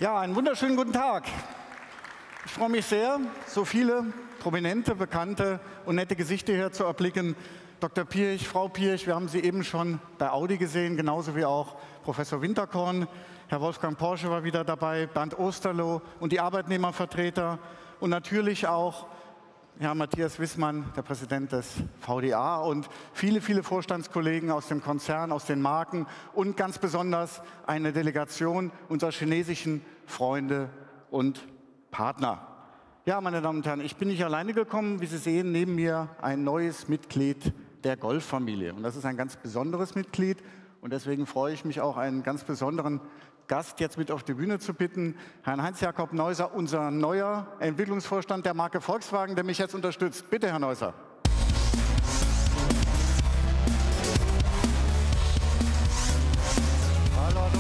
Ja, einen wunderschönen guten Tag. Ich freue mich sehr, so viele prominente, bekannte und nette Gesichter hier zu erblicken. Dr. Pirch, Frau Pirch, wir haben Sie eben schon bei Audi gesehen, genauso wie auch Professor Winterkorn. Herr Wolfgang Porsche war wieder dabei, Bernd Osterloh und die Arbeitnehmervertreter und natürlich auch Herr Matthias Wissmann, der Präsident des VDA und viele, viele Vorstandskollegen aus dem Konzern, aus den Marken und ganz besonders eine Delegation unserer chinesischen Freunde und Partner. Ja, meine Damen und Herren, ich bin nicht alleine gekommen. Wie Sie sehen, neben mir ein neues Mitglied der Golf-Familie. Und das ist ein ganz besonderes Mitglied. Und deswegen freue ich mich auch, einen ganz besonderen Gast jetzt mit auf die Bühne zu bitten. Herrn Heinz-Jakob Neusser, unser neuer Entwicklungsvorstand der Marke Volkswagen, der mich jetzt unterstützt. Bitte, Herr Neusser. Hallo, hallo.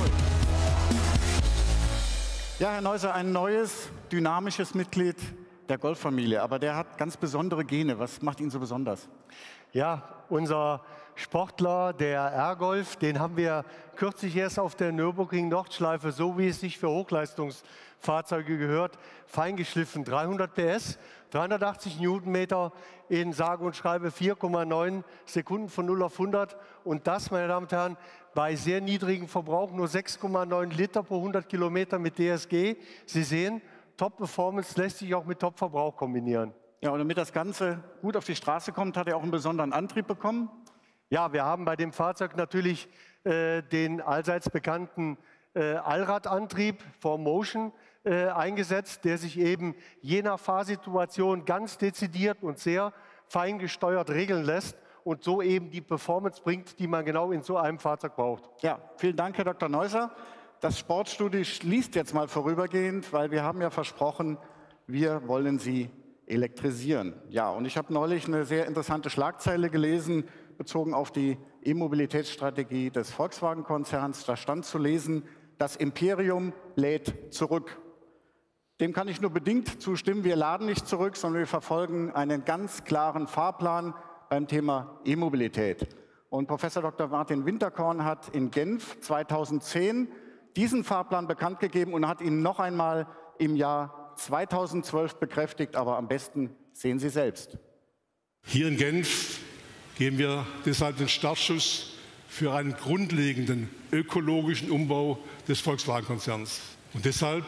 Ja, Herr Neusser, ein neues, dynamisches Mitglied der Golf-Familie. Aber der hat ganz besondere Gene. Was macht ihn so besonders? Ja, unser Sportler, der R-Golf, den haben wir kürzlich erst auf der Nürburgring-Nordschleife, so wie es sich für Hochleistungsfahrzeuge gehört, feingeschliffen. 300 PS, 380 Newtonmeter in sage und schreibe 4,9 Sekunden von 0 auf 100. Und das, meine Damen und Herren, bei sehr niedrigem Verbrauch, nur 6,9 Liter pro 100 Kilometer mit DSG. Sie sehen, Top-Performance lässt sich auch mit Top-Verbrauch kombinieren. Ja, und damit das Ganze gut auf die Straße kommt, hat er auch einen besonderen Antrieb bekommen? Ja, wir haben bei dem Fahrzeug natürlich den allseits bekannten Allradantrieb 4Motion eingesetzt, der sich eben je nach Fahrsituation ganz dezidiert und sehr fein gesteuert regeln lässt und so eben die Performance bringt, die man genau in so einem Fahrzeug braucht. Ja, vielen Dank, Herr Dr. Neusser. Das Sportstudio schließt jetzt mal vorübergehend, weil wir haben ja versprochen, wir wollen Sie elektrisieren. Ja, und ich habe neulich eine sehr interessante Schlagzeile gelesen, bezogen auf die E-Mobilitätsstrategie des Volkswagen-Konzerns. Da stand zu lesen, das Imperium lädt zurück. Dem kann ich nur bedingt zustimmen. Wir laden nicht zurück, sondern wir verfolgen einen ganz klaren Fahrplan beim Thema E-Mobilität. Und Professor Dr. Martin Winterkorn hat in Genf 2010 diesen Fahrplan bekannt gegeben und hat ihn noch einmal im Jahr 2012 bekräftigt, aber am besten sehen Sie selbst. Hier in Genf geben wir deshalb den Startschuss für einen grundlegenden ökologischen Umbau des Volkswagen-Konzerns. Und deshalb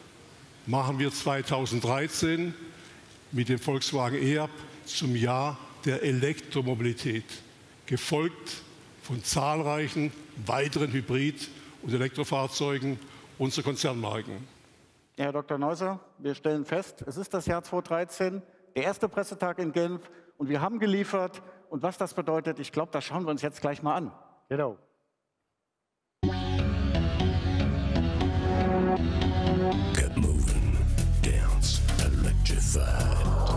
machen wir 2013 mit dem Volkswagen e-up zum Jahr der Elektromobilität, gefolgt von zahlreichen weiteren Hybrid- und Elektrofahrzeugen unserer Konzernmarken. Ja, Herr Dr. Neusser, wir stellen fest, es ist das Jahr 2013, der erste Pressetag in Genf und wir haben geliefert. Und was das bedeutet, ich glaube, das schauen wir uns jetzt gleich mal an. Genau. Get moving, dance, electrified.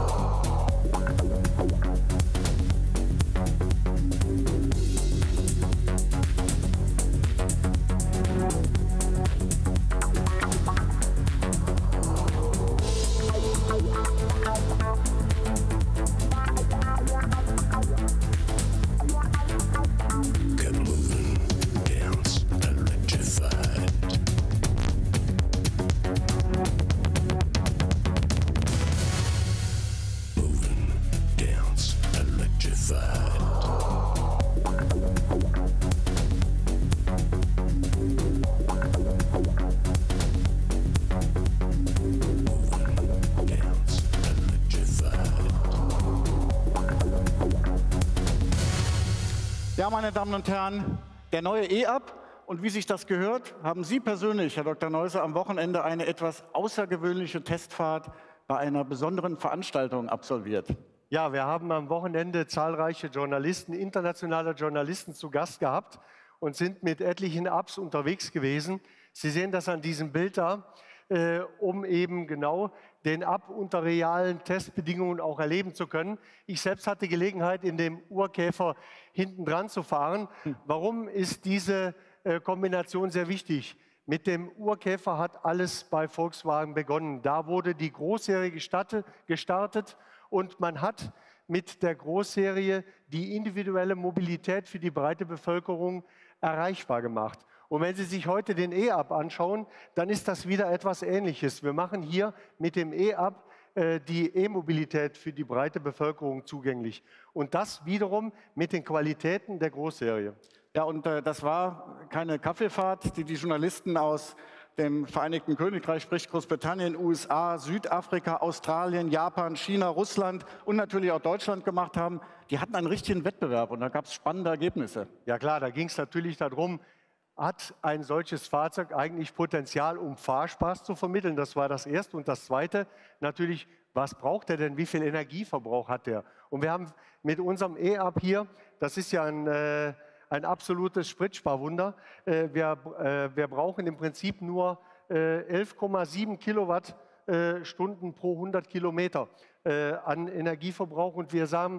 Ja, meine Damen und Herren, der neue e-up. Und wie sich das gehört, haben Sie persönlich, Herr Dr. Neusser, am Wochenende eine etwas außergewöhnliche Testfahrt bei einer besonderen Veranstaltung absolviert. Ja, wir haben am Wochenende zahlreiche Journalisten, internationale Journalisten zu Gast gehabt und sind mit etlichen Ups unterwegs gewesen. Sie sehen das an diesem Bild da, um eben genau den Up unter realen Testbedingungen auch erleben zu können. Ich selbst hatte Gelegenheit, in dem Urkäfer hinten dran zu fahren. Warum ist diese Kombination sehr wichtig? Mit dem Urkäfer hat alles bei Volkswagen begonnen. Da wurde die Großserie gestartet und man hat mit der Großserie die individuelle Mobilität für die breite Bevölkerung erreichbar gemacht. Und wenn Sie sich heute den E-Up anschauen, dann ist das wieder etwas Ähnliches. Wir machen hier mit dem E-Up die E-Mobilität für die breite Bevölkerung zugänglich. Und das wiederum mit den Qualitäten der Großserie. Ja, und das war keine Kaffeefahrt, die die Journalisten aus dem Vereinigten Königreich, sprich Großbritannien, USA, Südafrika, Australien, Japan, China, Russland und natürlich auch Deutschland gemacht haben. Die hatten einen richtigen Wettbewerb und da gab es spannende Ergebnisse. Ja klar, da ging es natürlich darum, hat ein solches Fahrzeug eigentlich Potenzial, um Fahrspaß zu vermitteln? Das war das Erste. Und das Zweite natürlich, was braucht er denn? Wie viel Energieverbrauch hat er? Und wir haben mit unserem E-Up hier, das ist ja ein absolutes Spritsparwunder. Wir brauchen im Prinzip nur 11,7 Kilowattstunden pro 100 Kilometer an Energieverbrauch. Und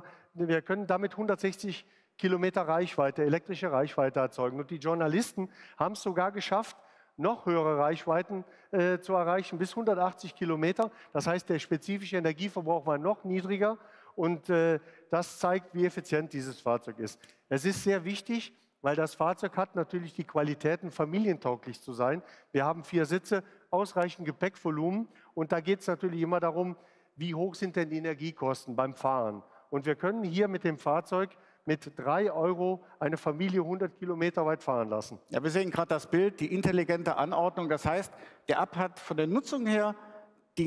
wir können damit 160 Kilometer Reichweite, elektrische Reichweite erzeugen. Und die Journalisten haben es sogar geschafft, noch höhere Reichweiten zu erreichen, bis 180 Kilometer. Das heißt, der spezifische Energieverbrauch war noch niedriger. Und das zeigt, wie effizient dieses Fahrzeug ist. Es ist sehr wichtig, weil das Fahrzeug hat natürlich die Qualitäten, familientauglich zu sein. Wir haben 4 Sitze, ausreichend Gepäckvolumen. Und da geht es natürlich immer darum, wie hoch sind denn die Energiekosten beim Fahren. Und wir können hier mit dem Fahrzeug mit 3 € eine Familie 100 Kilometer weit fahren lassen. Ja, wir sehen gerade das Bild, die intelligente Anordnung. Das heißt, der Up hat von der Nutzung her die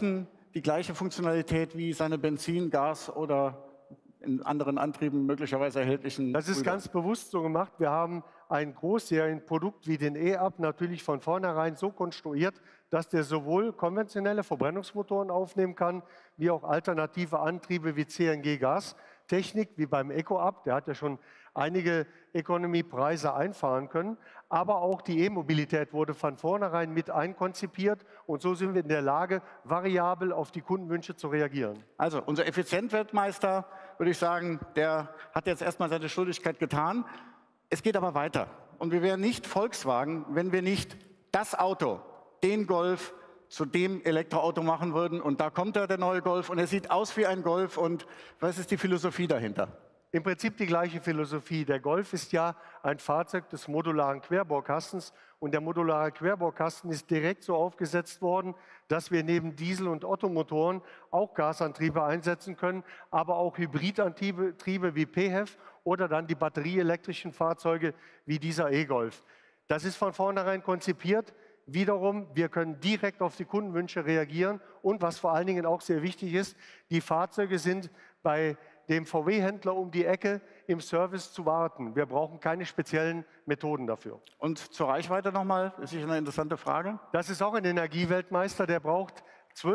gleiche Funktionalität wie seine Benzin-, Gas- oder in anderen Antrieben möglicherweise erhältlichen. Das ist ganz bewusst so gemacht. Wir haben ein Großserienprodukt wie den E-Up natürlich von vornherein so konstruiert, dass der sowohl konventionelle Verbrennungsmotoren aufnehmen kann, wie auch alternative Antriebe wie CNG-Gas-Technik, wie beim Eco-Up. Der hat ja schon einige Economy-Preise einfahren können. Aber auch die E-Mobilität wurde von vornherein mit einkonzipiert. Und so sind wir in der Lage, variabel auf die Kundenwünsche zu reagieren. Also unser Effizienzweltmeister, würde ich sagen, der hat jetzt erstmal seine Schuldigkeit getan. Es geht aber weiter. Und wir wären nicht Volkswagen, wenn wir nicht das Auto, den Golf, zu dem Elektroauto machen würden. Und da kommt der neue Golf und er sieht aus wie ein Golf. Und was ist die Philosophie dahinter? Im Prinzip die gleiche Philosophie. Der Golf ist ja ein Fahrzeug des modularen Querbaukastens und der modulare Querbaukasten ist direkt so aufgesetzt worden, dass wir neben Diesel- und Ottomotoren auch Gasantriebe einsetzen können, aber auch Hybridantriebe wie PHEV oder dann die batterieelektrischen Fahrzeuge wie dieser E-Golf. Das ist von vornherein konzipiert. Wiederum, wir können direkt auf die Kundenwünsche reagieren und was vor allen Dingen auch sehr wichtig ist, die Fahrzeuge sind bei dem VW-Händler um die Ecke im Service zu warten. Wir brauchen keine speziellen Methoden dafür. Und zur Reichweite nochmal, ist sicher eine interessante Frage. Das ist auch ein Energieweltmeister, der braucht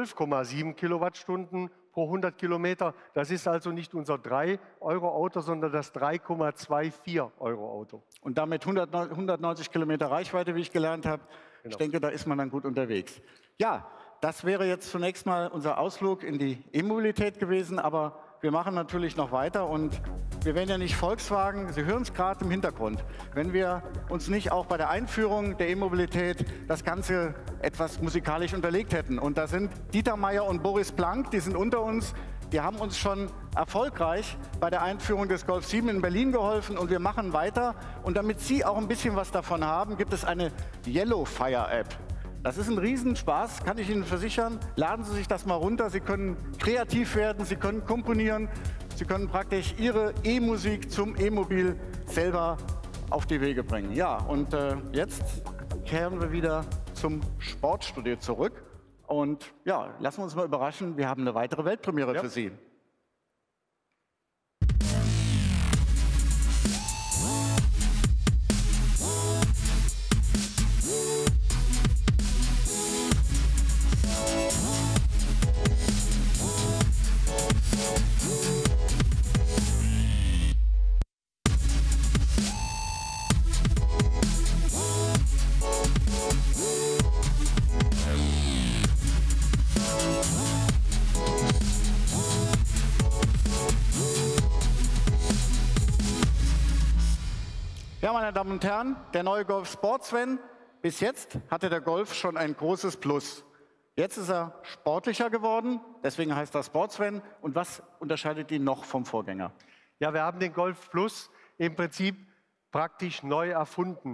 12,7 Kilowattstunden pro 100 Kilometer. Das ist also nicht unser 3-Euro-Auto, sondern das 3,24-Euro-Auto. Und damit 190 Kilometer Reichweite, wie ich gelernt habe. Genau. Ich denke, da ist man dann gut unterwegs. Ja, das wäre jetzt zunächst mal unser Ausflug in die E-Mobilität gewesen, aber wir machen natürlich noch weiter und wir wären ja nicht Volkswagen, Sie hören es gerade im Hintergrund, wenn wir uns nicht auch bei der Einführung der E-Mobilität das Ganze etwas musikalisch unterlegt hätten. Und da sind Dieter Meier und Boris Blank, die sind unter uns, die haben uns schon erfolgreich bei der Einführung des Golf 7 in Berlin geholfen und wir machen weiter. Und damit Sie auch ein bisschen was davon haben, gibt es eine Yellowfire-App. Das ist ein Riesenspaß, kann ich Ihnen versichern. Laden Sie sich das mal runter. Sie können kreativ werden, Sie können komponieren, Sie können praktisch Ihre E-Musik zum E-Mobil selber auf die Wege bringen. Ja, und jetzt kehren wir wieder zum Sportstudio zurück. Und ja, lassen wir uns mal überraschen, wir haben eine weitere Weltpremiere für Sie. Ja, meine Damen und Herren, der neue Golf Sportsvan. Bis jetzt hatte der Golf schon ein großes Plus. Jetzt ist er sportlicher geworden, deswegen heißt er Sportsvan. Und was unterscheidet ihn noch vom Vorgänger? Ja, wir haben den Golf Plus im Prinzip praktisch neu erfunden.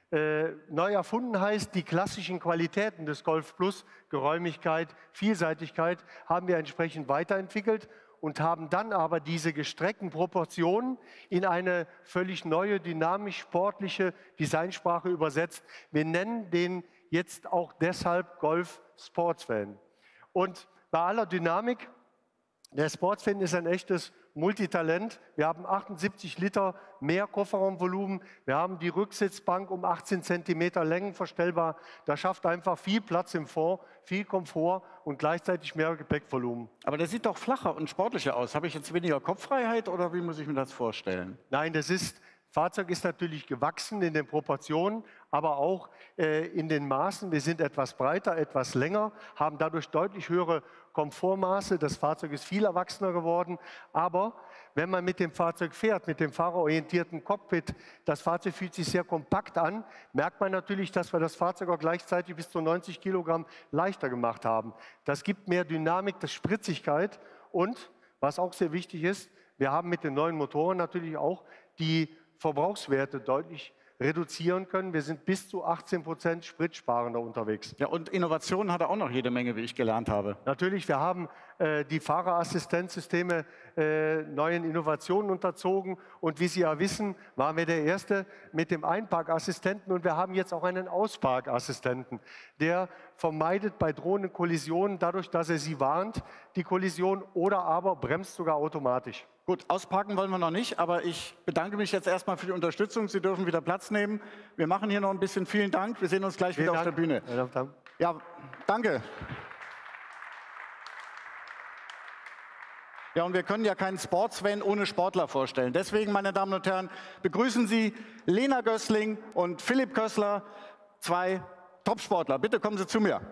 Neu erfunden heißt, die klassischen Qualitäten des Golf Plus, Geräumigkeit, Vielseitigkeit, haben wir entsprechend weiterentwickelt und haben dann aber diese gestreckten Proportionen in eine völlig neue, dynamisch-sportliche Designsprache übersetzt. Wir nennen den jetzt auch deshalb Golf Sportsfan. Und bei aller Dynamik, der Sportsfan ist ein echtes Multitalent. Wir haben 78 Liter mehr Kofferraumvolumen. Wir haben die Rücksitzbank um 18 Zentimeter Längen verstellbar. Das schafft einfach viel Platz im Fond, viel Komfort und gleichzeitig mehr Gepäckvolumen. Aber der sieht doch flacher und sportlicher aus. Habe ich jetzt weniger Kopffreiheit oder wie muss ich mir das vorstellen? Nein, Fahrzeug ist natürlich gewachsen in den Proportionen, aber auch in den Maßen. Wir sind etwas breiter, etwas länger, haben dadurch deutlich höhere Komfortmaße. Das Fahrzeug ist viel erwachsener geworden. Aber wenn man mit dem Fahrzeug fährt, mit dem fahrerorientierten Cockpit, das Fahrzeug fühlt sich sehr kompakt an, merkt man natürlich, dass wir das Fahrzeug auch gleichzeitig bis zu 90 Kilogramm leichter gemacht haben. Das gibt mehr Dynamik, das Spritzigkeit und, was auch sehr wichtig ist, wir haben mit den neuen Motoren natürlich auch die Verbrauchswerte deutlich reduzieren können. Wir sind bis zu 18% spritsparender unterwegs. Ja, und Innovationen hat er auch noch jede Menge, wie ich gelernt habe. Natürlich, wir haben die Fahrerassistenzsysteme neuen Innovationen unterzogen. Und wie Sie ja wissen, waren wir der Erste mit dem Einparkassistenten und wir haben jetzt auch einen Ausparkassistenten, der vermeidet bei drohenden Kollisionen, dadurch, dass er sie warnt, die Kollision oder aber bremst sogar automatisch. Gut, ausparken wollen wir noch nicht, aber ich bedanke mich jetzt erstmal für die Unterstützung. Sie dürfen wieder Platz nehmen. Wir machen hier noch ein bisschen. Vielen Dank. Wir sehen uns gleich wieder auf der Bühne. Ja, danke. Ja, und wir können ja keinen Sportsvan ohne Sportler vorstellen. Deswegen, meine Damen und Herren, begrüßen Sie Lena Gößling und Philipp Kössler, zwei Topsportler. Bitte kommen Sie zu mir.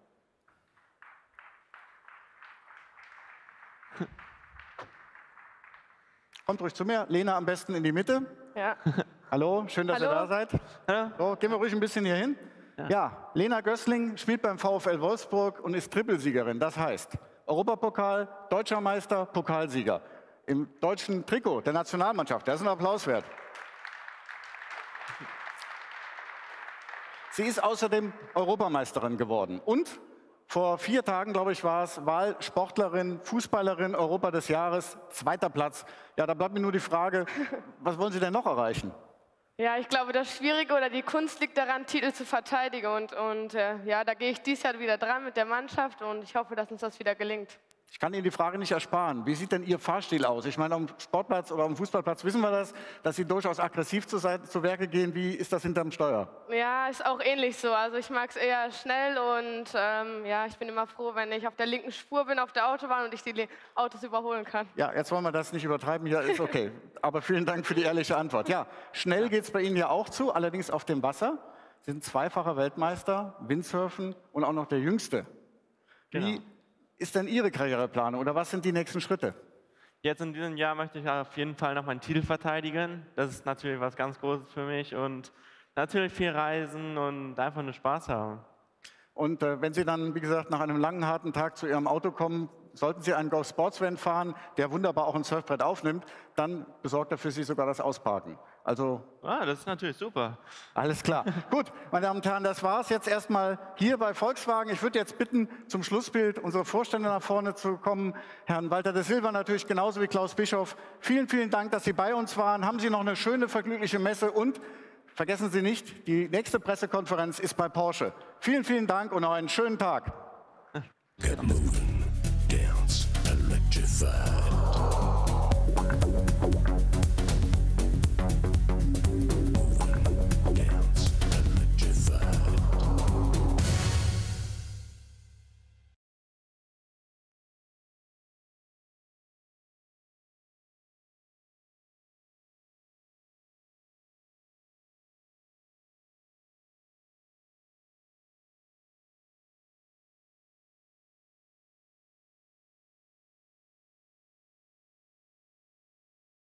Kommt ruhig zu mir. Lena am besten in die Mitte. Ja. Hallo, schön, dass ihr da seid. Hallo. So, gehen wir ruhig ein bisschen hier hin. Ja, Lena Gößling spielt beim VfL Wolfsburg und ist Trippelsiegerin. Das heißt, Europapokal, Deutscher Meister, Pokalsieger. Im deutschen Trikot der Nationalmannschaft. Das ist ein Applaus wert. Sie ist außerdem Europameisterin geworden. Und vor 4 Tagen, glaube ich, war es Wahlsportlerin, Fußballerin, Europa des Jahres, 2. Platz. Ja, da bleibt mir nur die Frage, was wollen Sie denn noch erreichen? Ja, ich glaube, das Schwierige oder die Kunst liegt daran, Titel zu verteidigen. Und ja, da gehe ich dieses Jahr wieder dran mit der Mannschaft und ich hoffe, dass uns das wieder gelingt. Ich kann Ihnen die Frage nicht ersparen. Wie sieht denn Ihr Fahrstil aus? Ich meine, am Sportplatz oder am Fußballplatz wissen wir das, dass Sie durchaus aggressiv zu Werke gehen. Wie ist das hinterm Steuer? Ja, ist auch ähnlich so. Also ich mag es eher schnell und ja, ich bin immer froh, wenn ich auf der linken Spur bin auf der Autobahn und ich die Autos überholen kann. Ja, jetzt wollen wir das nicht übertreiben. Ja, ist okay. Aber vielen Dank für die ehrliche Antwort. Ja, schnell geht es bei Ihnen ja auch zu, allerdings auf dem Wasser. Sie sind zweifacher Weltmeister, Windsurfen und auch noch der Jüngste. Genau. Wie ist denn Ihre Karriereplanung oder was sind die nächsten Schritte? Jetzt in diesem Jahr möchte ich auf jeden Fall noch meinen Titel verteidigen. Das ist natürlich was ganz Großes für mich und natürlich viel reisen und einfach nur Spaß haben. Und wenn Sie dann, wie gesagt, nach einem langen, harten Tag zu Ihrem Auto kommen, sollten Sie einen Golf Sportsvan fahren, der wunderbar auch ein Surfbrett aufnimmt, dann besorgt er für Sie sogar das Ausparken. Also, Das ist natürlich super. alles klar. Gut, meine Damen und Herren, das war's jetzt erstmal hier bei Volkswagen. Ich würde jetzt bitten, zum Schlussbild unsere Vorstände nach vorne zu kommen. Herrn Walter de Silva natürlich genauso wie Klaus Bischof. Vielen, vielen Dank, dass Sie bei uns waren. Haben Sie noch eine schöne, vergnügliche Messe und vergessen Sie nicht, die nächste Pressekonferenz ist bei Porsche. Vielen, vielen Dank und noch einen schönen Tag. Get moving.